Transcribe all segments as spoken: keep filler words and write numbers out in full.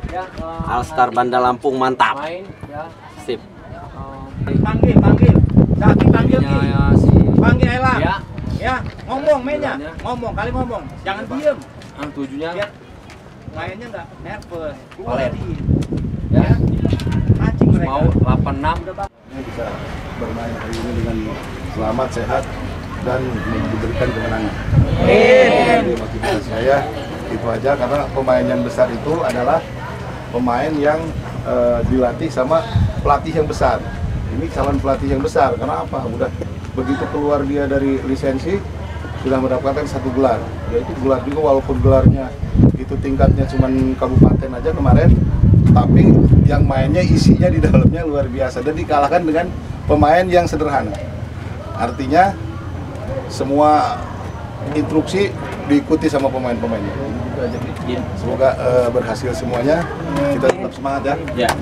Alstar Bandar Lampung mantap. Sip. Panggil, panggil. Zaki panggil Ki. Panggil Elang. Ya. Ya, ngomong mainnya. Ngomong, kali ngomong. Jangan diem. Ah, tujuhnya. Biar mainnya nggak nervous. Valen. Ya. Mancing mereka. Mau delapan enam bisa bermain hari ini dengan selamat, sehat, dan diberikan kemenangan. Jadi motivasi saya itu aja, karena pemain yang besar itu adalah pemain yang uh, dilatih sama pelatih yang besar. Ini calon pelatih yang besar, karena apa? Udah begitu keluar dia dari lisensi sudah mendapatkan satu gelar. Yaitu gelar juga, walaupun gelarnya itu tingkatnya cuma kabupaten aja kemarin, tapi yang mainnya isinya di dalamnya luar biasa dan dikalahkan dengan pemain yang sederhana. Artinya semua instruksi diikuti sama pemain-pemainnya. Semoga uh, berhasil semuanya. Kita tetap semangat ya. Ya.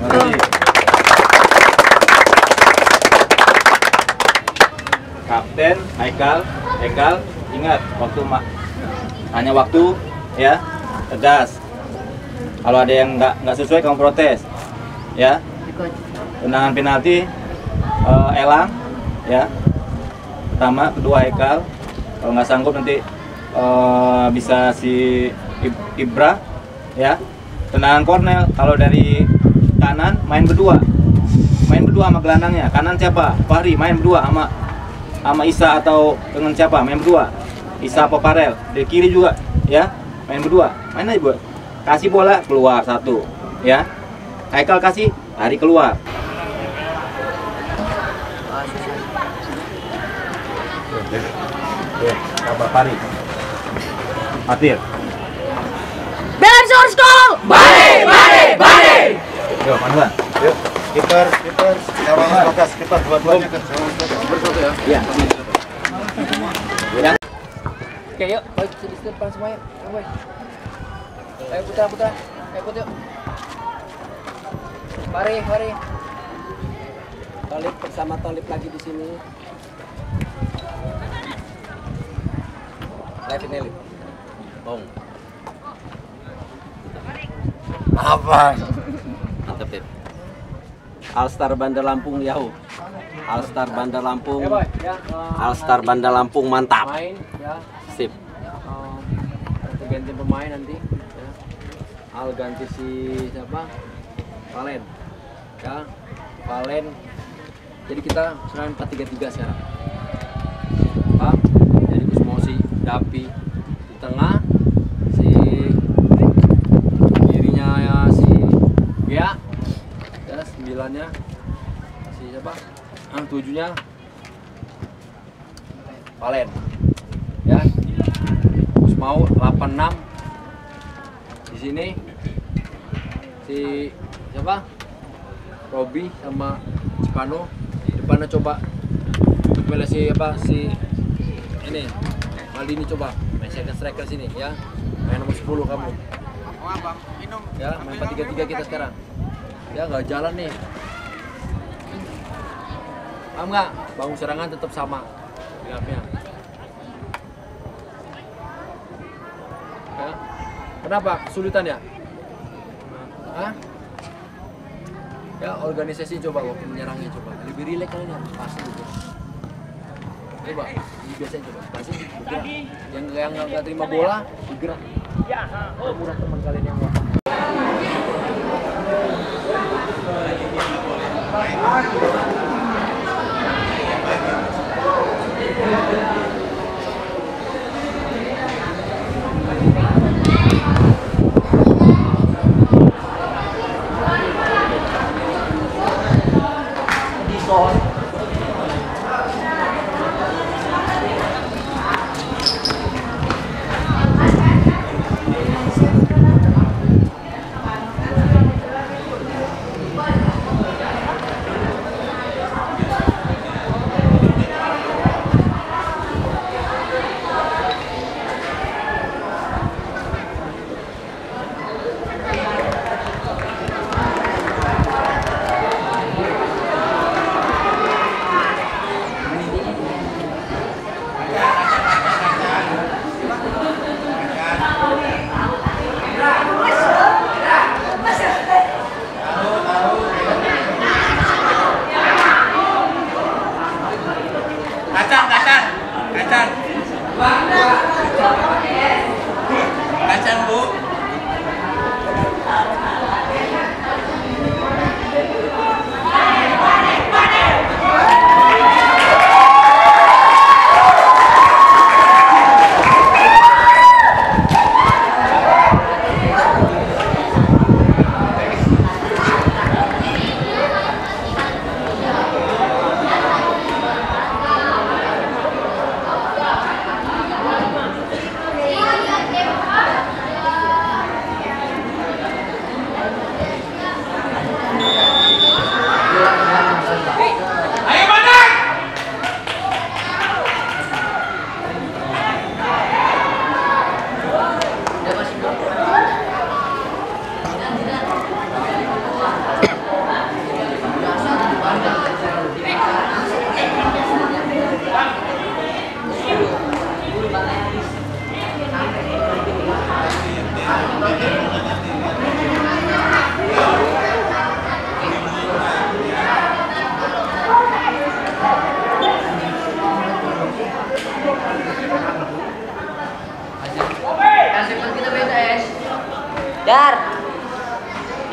Kapten Haikal, Haikal, ingat waktu mak hanya waktu ya, tegas. Kalau ada yang nggak nggak sesuai kamu protes, ya. Tendangan penalti uh, Elang, ya. Pertama, kedua Haikal. Kalau nggak sanggup nanti uh, bisa si Ibra, ya. Tendangan Kornel, kalau dari kanan main berdua, main berdua sama gelandangnya. Kanan siapa? Fahri main berdua sama sama Isa atau dengan siapa? Main berdua. Isa apa Farel? Dari kiri juga, ya. Main berdua. Main aja buat. Kasih bola keluar satu, ya. Haikal kasih, lari keluar. Kabar Pari. Matir. Benson Skol! Balik, balik, balik! Yo, Manuan. Yuk, kiper, kiper, sekarang fokus, kiper dua-duanya kan. Bersatu ya. Iya. Ya. Oke, yuk, balik di depan semuanya. Ayo, ayo putra, putra. Ayo put yuk. Mari, mari. Tolip bersama Tolip lagi di sini. Live ini, Lip. Bong. Apa? Mantap, Pip. Alstar Bandar Lampung Yahoo. Alstar Bandar Lampung. Ya, boy. Ya, uh, Alstar Bandar Lampung mantap. Main, ya. Sip. Uh, ganti pemain nanti. Ya. Al ganti si siapa? Valen. Ya, Valen. Jadi kita serahin empat tiga tiga sekarang. Pak, jadi Kusmosi, Dapi di tengah, si kirinya ya si Gia, ya sembilannya si siapa? Ah tujuhnya Valen, ya. Terus mau delapan enam di sini si siapa? Robi sama Cipano. Depannya coba pilih si apa si ini Maldini, coba main second striker sini ya, main nomor sepuluh kamu ya, main empat tiga tiga kita sekarang ya, nggak jalan nih, paham nggak? Bangun serangan tetap sama grafnya ya. Kenapa kesulitan ya? Hah? Ya, organisasi coba waktu menyerangnya, coba lebih rileks kalian ya, pasti gitu. Coba, ini biasanya coba, pasti bergerak. Yang yang nggak terima bola, bergerak. Ya, murah teman kalian yang wah.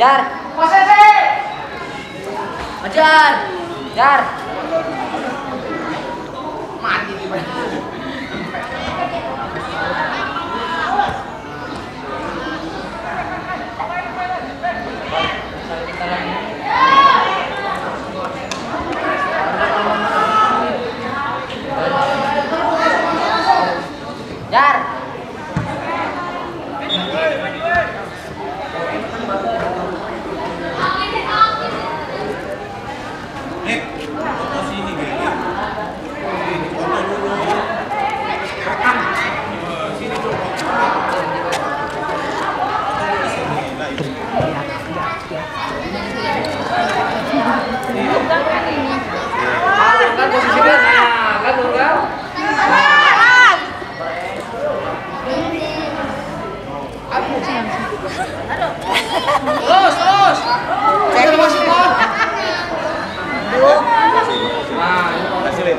Jar. Ajar. Jar. Mati di mana? Jar. Kan posisinya nah, kan kan. Terus, terus. Saya masuk kok. Nah, Hasilin.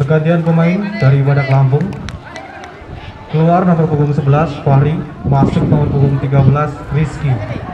Pergantian pemain dari Badak Lampung. Keluar nomor punggung sebelas Fahri, masuk nomor punggung tiga belas Rizky.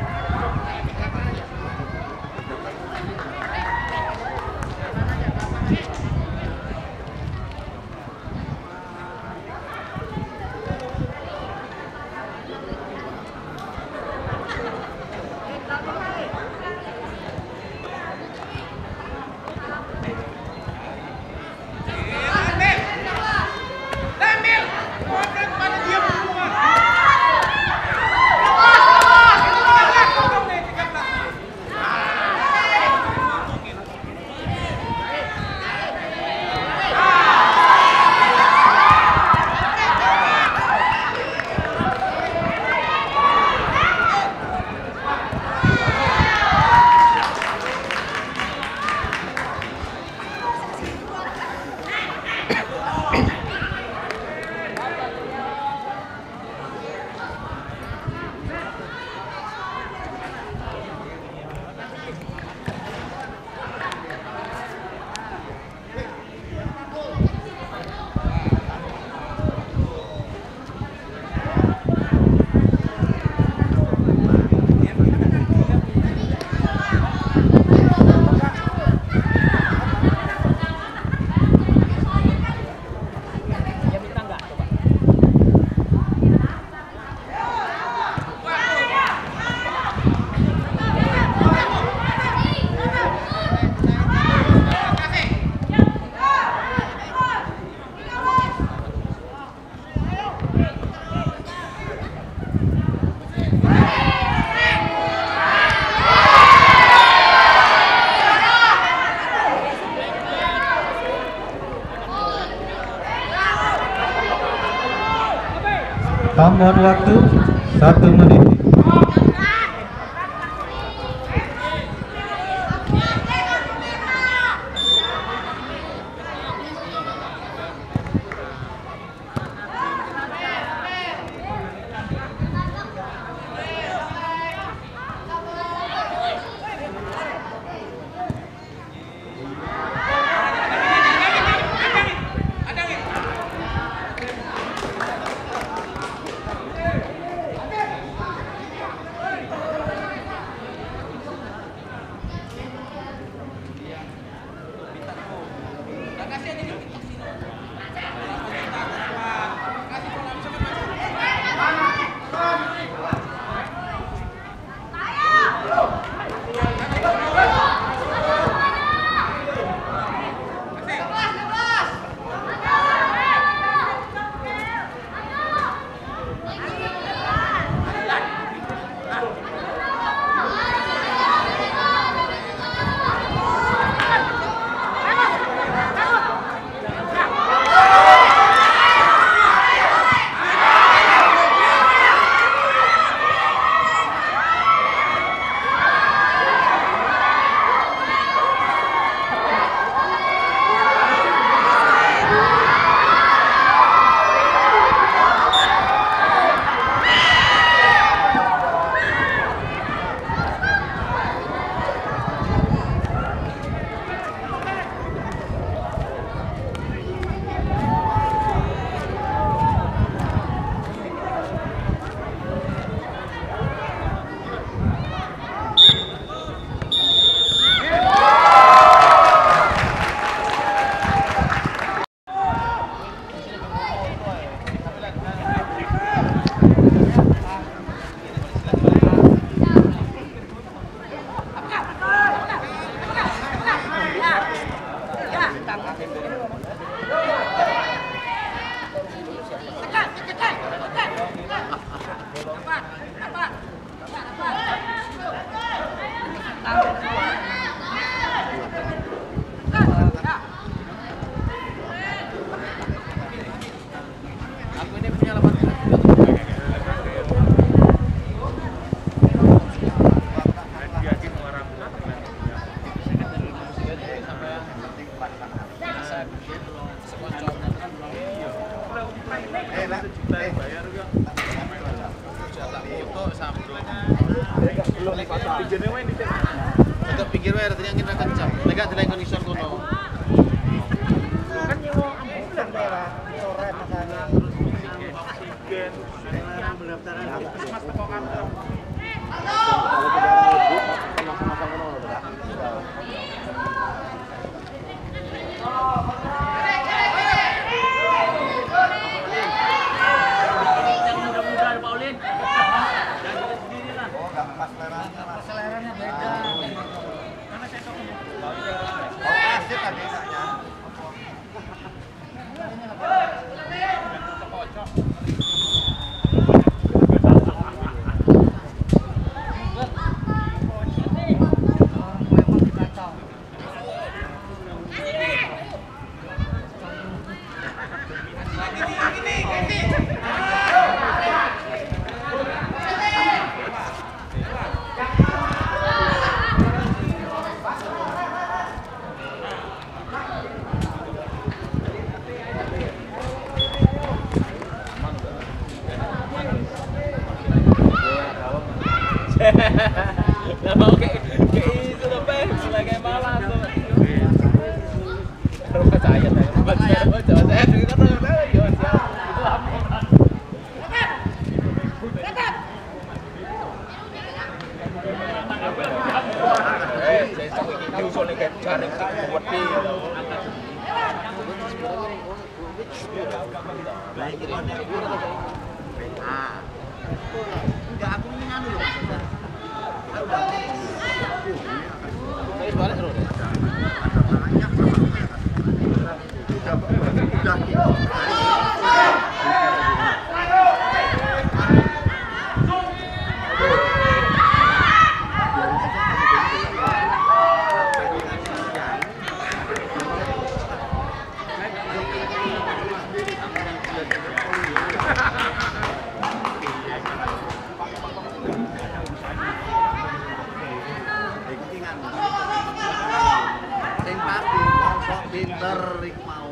Tambahan waktu satu menit. Untuk pinggir wae artinya kita kencang. Lega tidak kondisi kono. Kan nyewa Nggak mau kayak kayak itu tuh Bang, kayak malas tuh. Rumah saya, rumah saya, rumah saya, kita tahu tahu ya siapa. Itu apa? Eh, saya sampai gitu soalnya kayak cari buat dia. Ah, enggak aku ingin anu loh. Saya balik terus. Pinter Rik mau.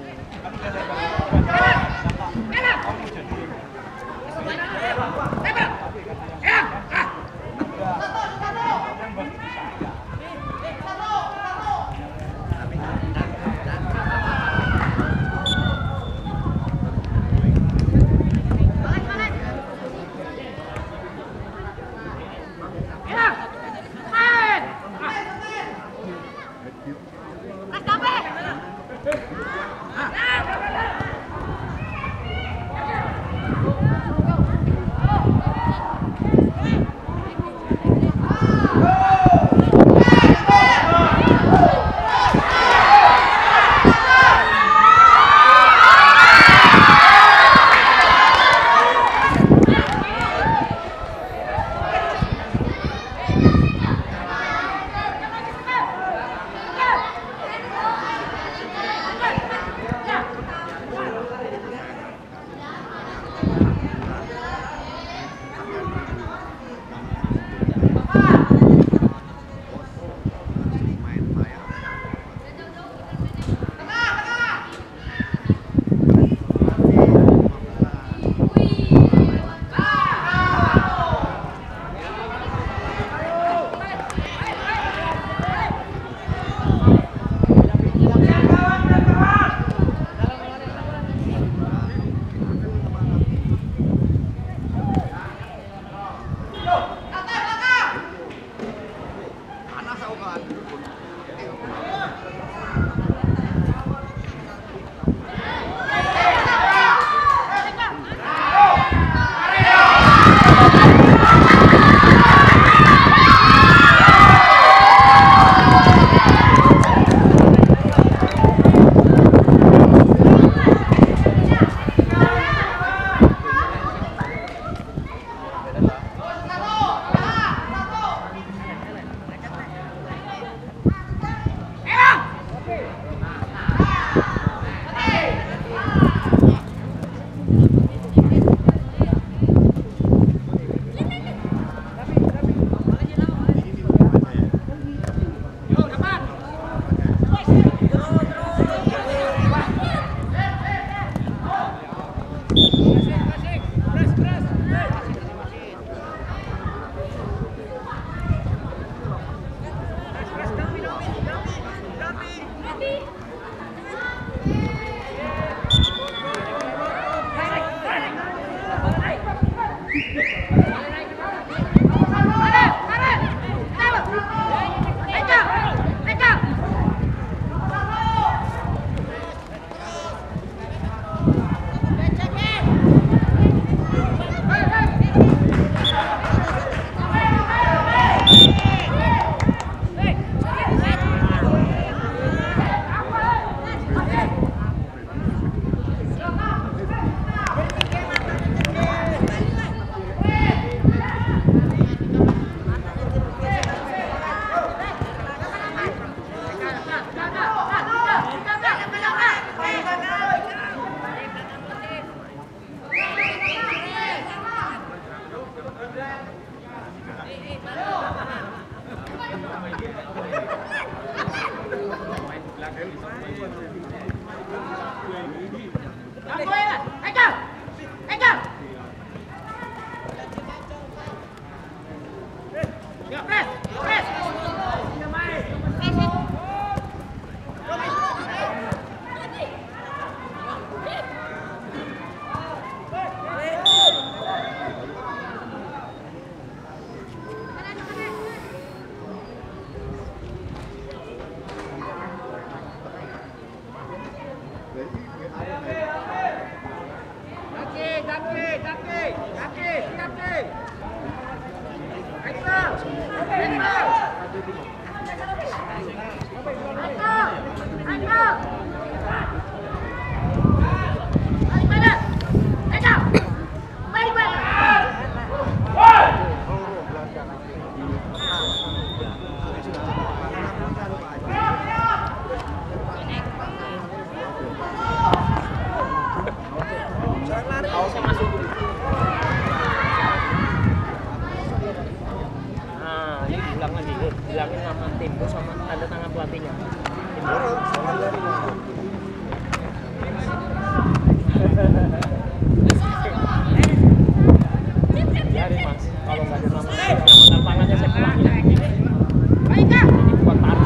Bilangin nama tim sama tanda tangan pelatihnya. Biarin mas, kalau nggak ada nama tanda tangannya saya pulangin. Baiklah. Ini buat taruh.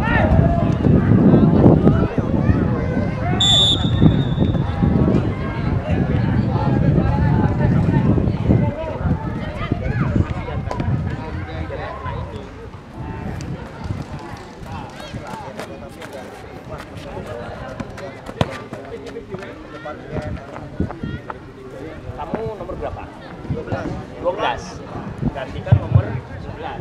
Kamu nomor berapa? dua belas. dua belas. Gantikan nomor sebelas.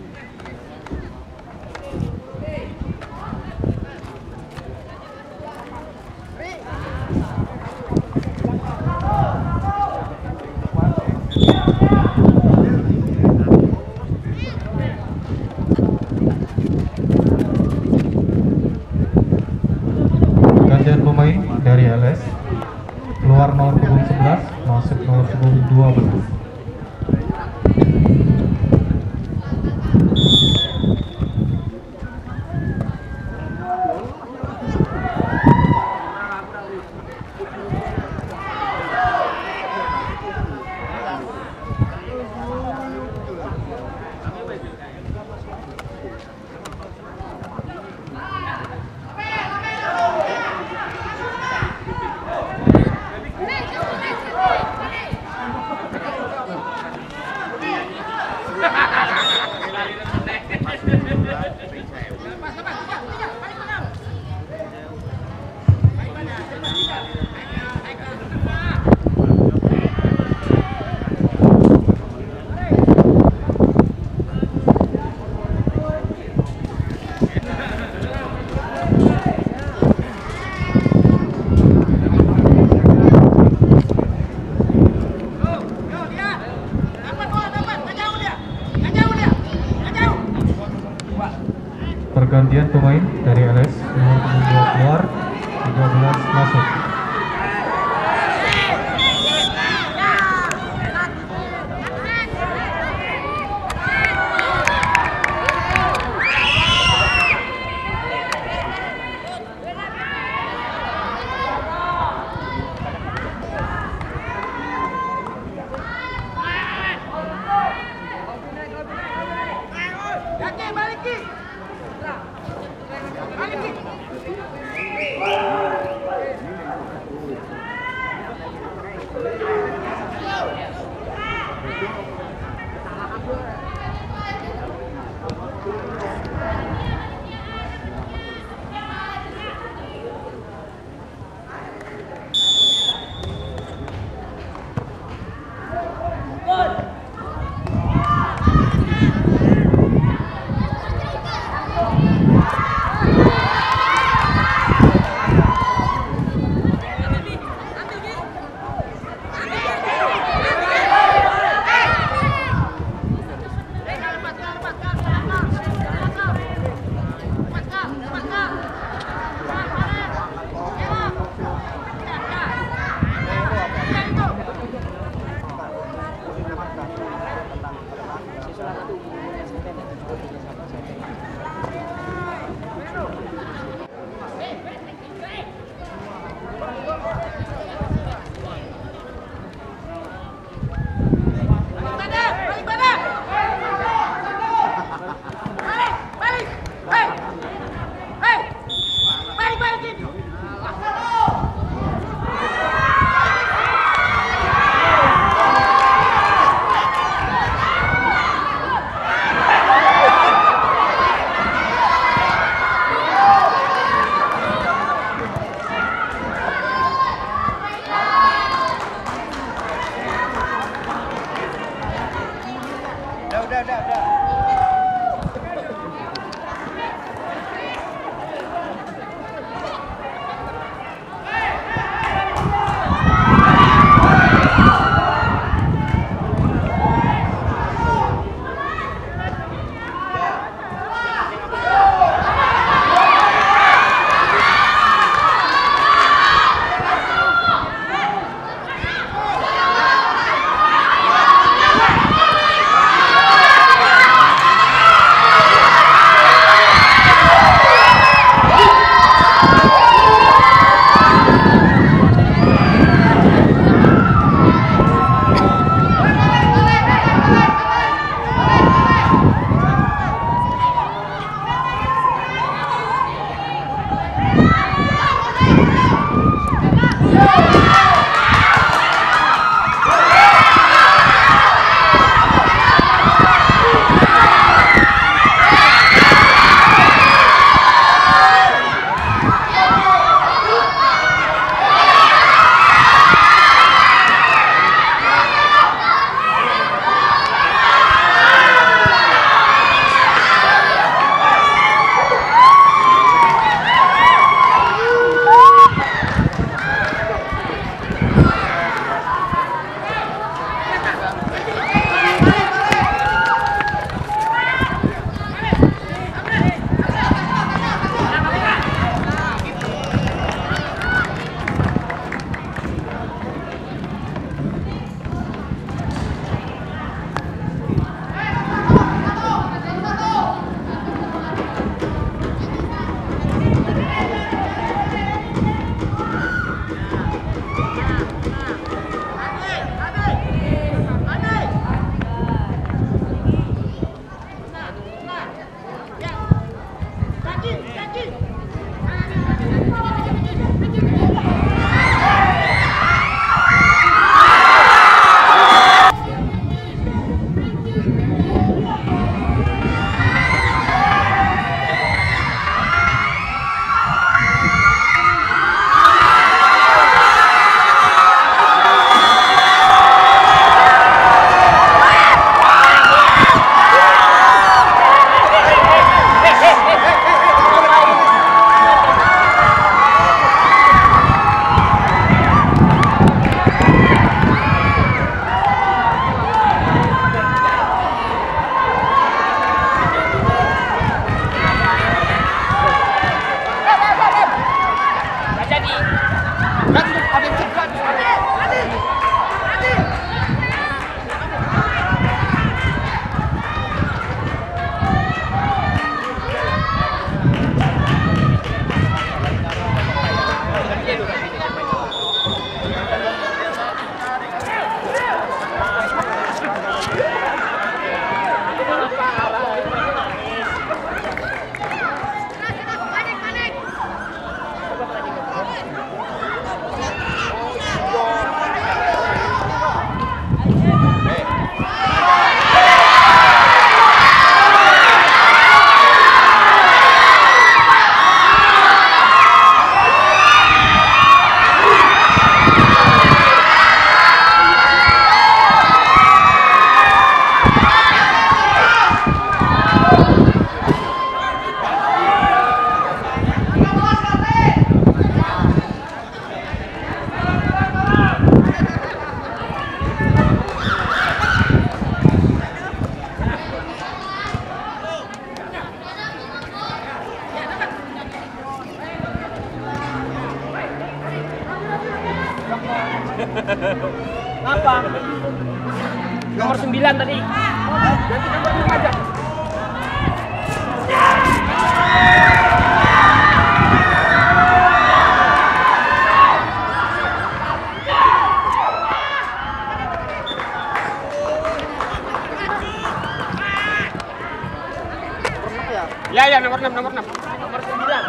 Gantian pemain dari L S. Keluar nomor punggung sebelas, masuk nomor punggung dua belas. Pergantian pemain dari L S, nomor punggung dua keluar, tiga belas masuk. Apa? Nomor sembilan tadi. Ganti nomor enam aja. Ya ya nomor enam nomor enam. Nomor sembilan.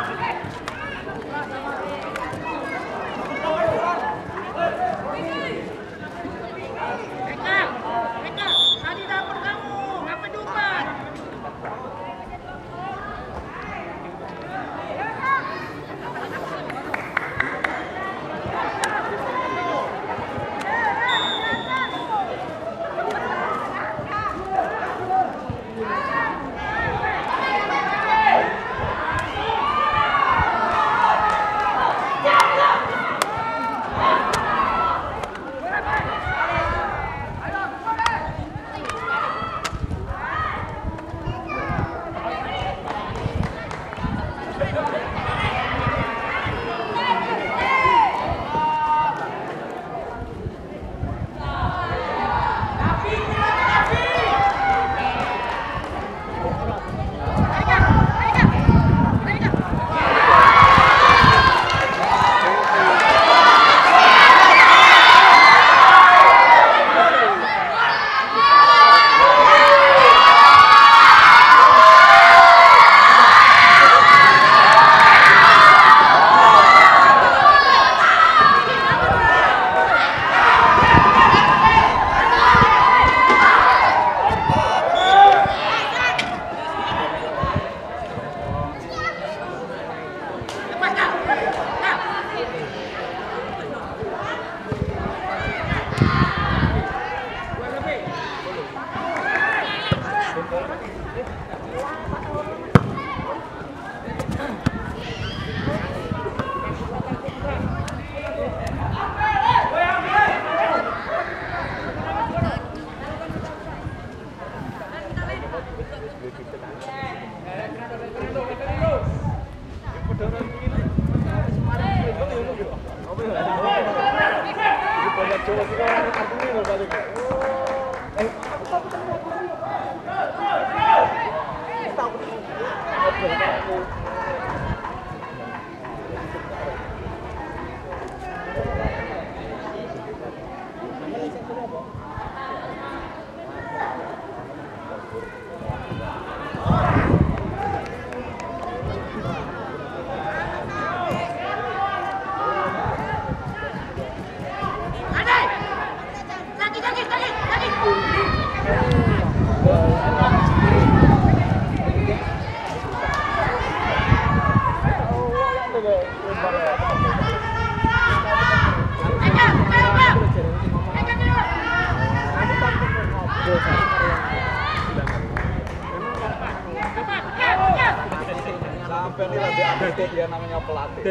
Sampai ini lebih ada dia namanya pelatih.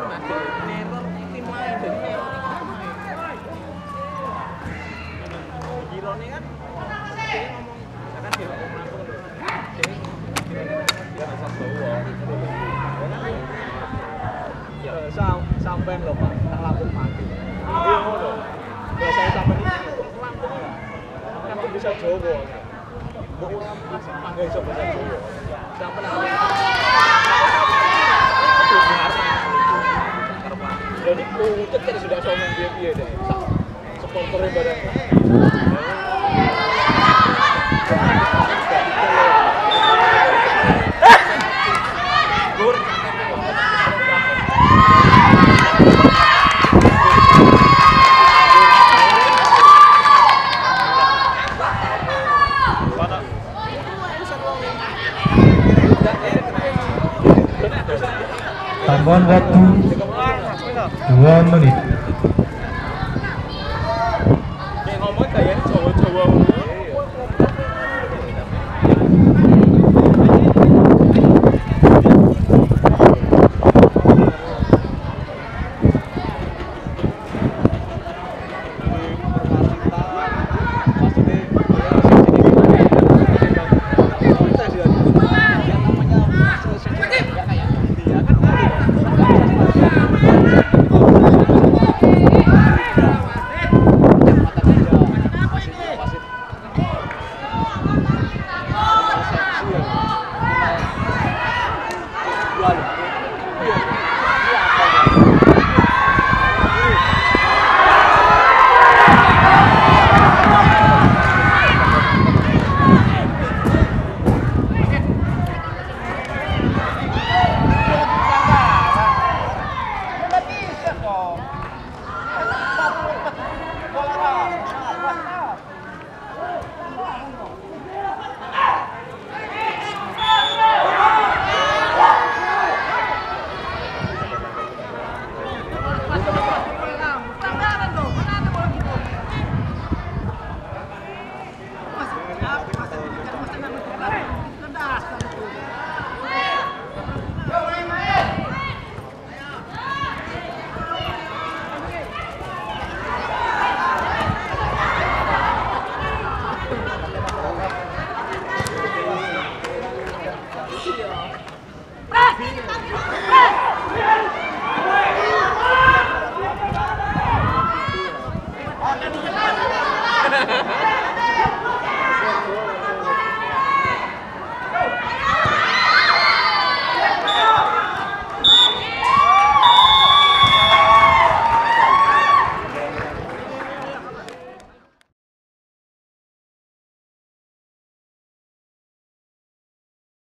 Neror tim main jadi Girone kan dia ngomong misalkan dia ngomong langsung dia dia rasa bawa ya sampai loh Pak tak langsung mati dia ngono kalau saya sampai ini langsung kan bisa Jawa mbok ora nggak bisa bahasa Jawa sampai nanti jadi pucet kan sudah somong dia deh supporternya badan Tambahan waktu dua menit. Kayak ngomong kayak Jawa-Jawa. Namanya